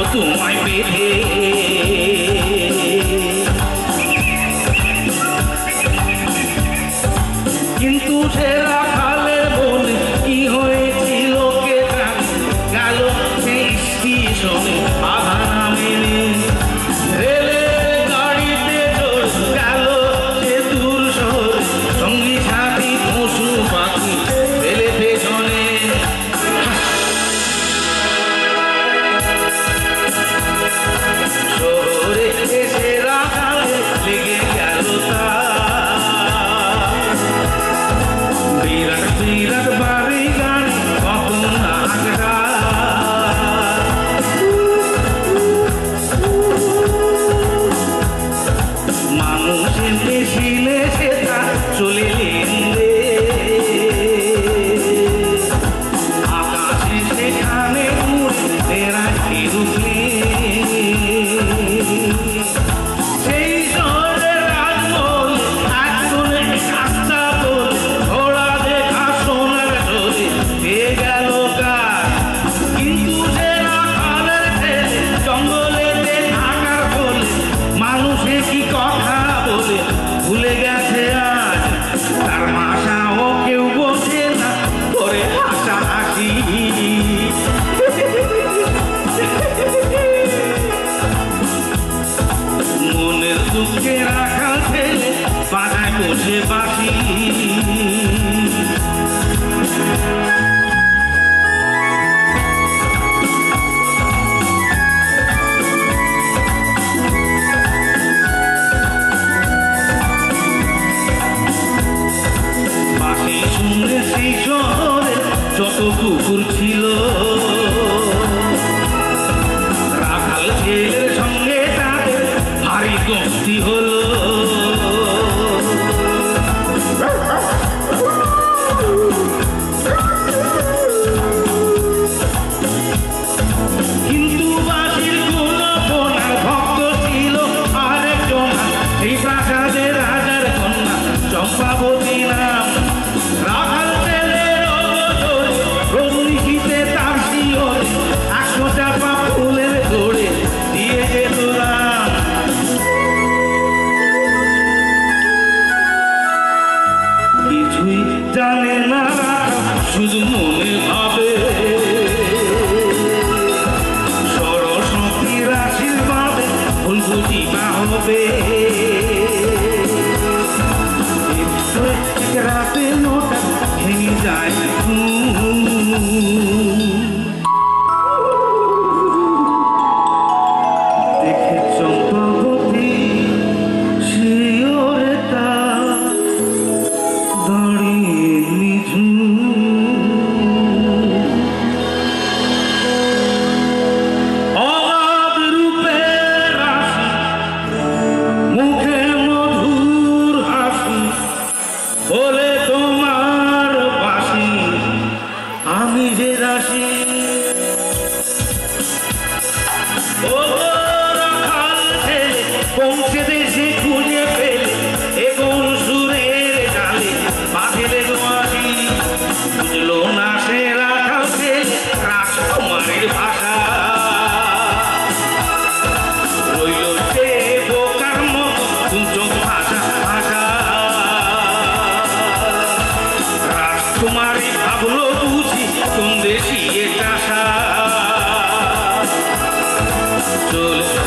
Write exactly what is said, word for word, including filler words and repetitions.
তোমায় বেঁধে কিন্তু সে রাখালের বলে কি হয়েছিল কে গেল সেই স্টেশনে আধা নামে রেলের গাড়িতে চড় গেল সে দূর শহরে সঙ্গী সাথী পশু পাখি ফেলে পেছনে শহরে এসে রাখালে লেগে গেল বিরাট বিরাট বাড়ি গাড়ি কত নাগরা মানুষের মেশিনে সেটা চলে লেন্দে আকাশে সেখানে উড়ে বেড়াতে রুখলে সেই শহরের রাজমহল একজনে আস্থা বলে ঘোড়া দেখা সোনার ঢোলে পেয়ে গেল কাজ কিন্তু সে রাখালের ছেলে জঙ্গলেতে থাকার বলে মানুষে কি কথা বলে ভুলে গেছে আজ তার ভাষাও কেউ বোঝে না করে হাসা হাসি মনের দুঃখে রাখা ছেলে বাজায় বসে বাসি বাসি শুনে সেই শহরে যত কুকুর ছিল রাখাল ছেলের সঙ্গে তাদের ভারী দোস্তি হলো কিন্তু বাসির কোন কোনার ভক্ত ছিল আরেকজন এই প্রাসাদের রাজার কন্যা চম্পাবতী নাম রাখাল ছেলের অবসরে রজনীতে তার শিওরে একশো চাপা ফুলের ঘোড়ে দিয়ে যেত রাম কিছুই জানে না শুধু মনে ভাবে সরস্বতীর আশীর্বাদে ভুল বুঝিবা হবে রাতে নোটা ভেঙে যায় দেখে চম্পাবতী শিওরে তা দাঁড়িয়ে নিঝুম অগাধ রূপের রাশি মুখে মধুর হাসি বলে তোমার বাসি আমি যে রাশি ও রাখাল ছেলে পৌঁছে দেশে খুঁজে পেলে এখন সুরের ডালে বাঁধলে গোয়াশি বুঝলো না সে রাখাল ছেলে রাজকুমারের ভাষা রইল সে বোকার মতো দুচোখ ভাষা ভাষা রাজকুমারী ভাবলো বুঝি কোন দেশি এটা চলে